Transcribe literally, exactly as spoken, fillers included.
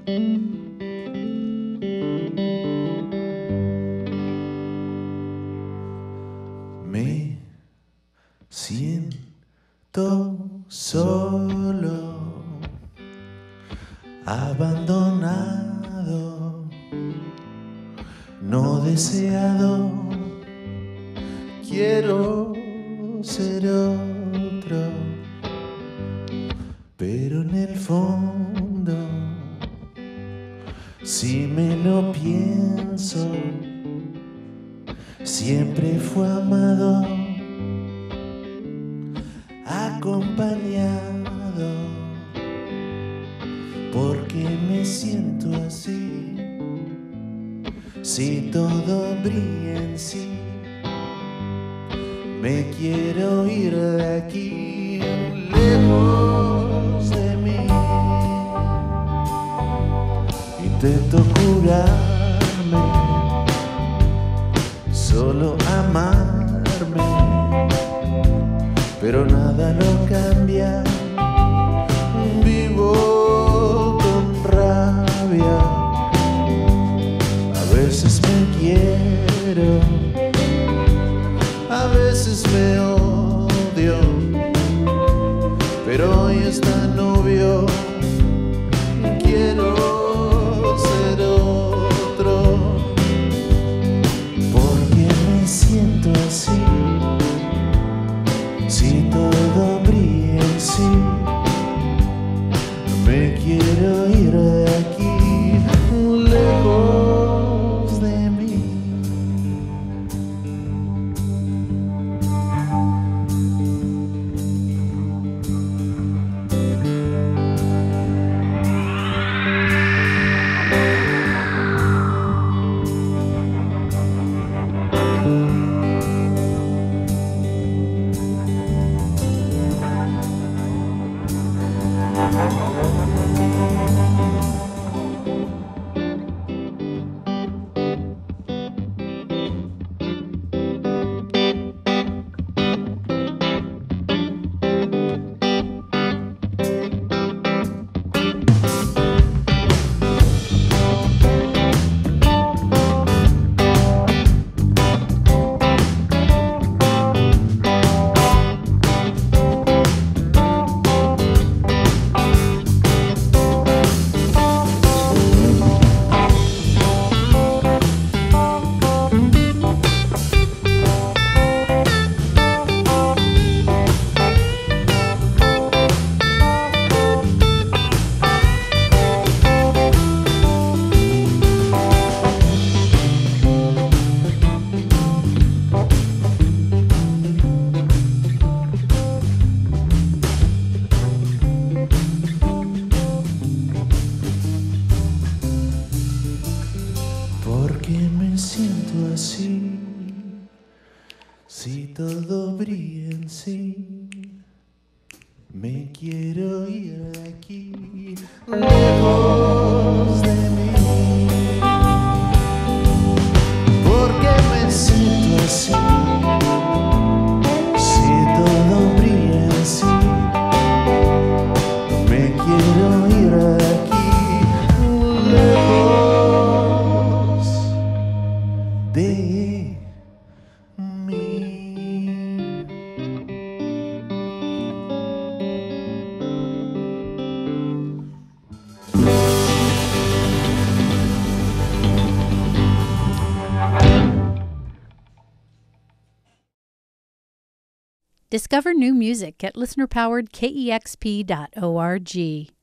Me siento solo, abandonado, no deseado. Quiero ser otro, pero en el fondo, si me lo pienso, siempre fue amado, acompañado, porque me siento así, si todo brilla en sí. Me quiero ir de aquí, lejos de mí. Intento curarme, solo amarme, pero nada lo cambia. Vivo con rabia, a veces me quiero, a veces me odio, pero hoy está novio. Quiero ser otro, porque me siento así, si todo brilla en sí. Me quiero ir de aquí, lejos de mí. Porque me siento así, si todo brilla en sí. Me quiero ir de aquí, lejos de mí. Porque me siento así, si todo brilla en sí. Me quiero ir de aquí, lejos de mí. Discover new music at listener powered K E X P dot org.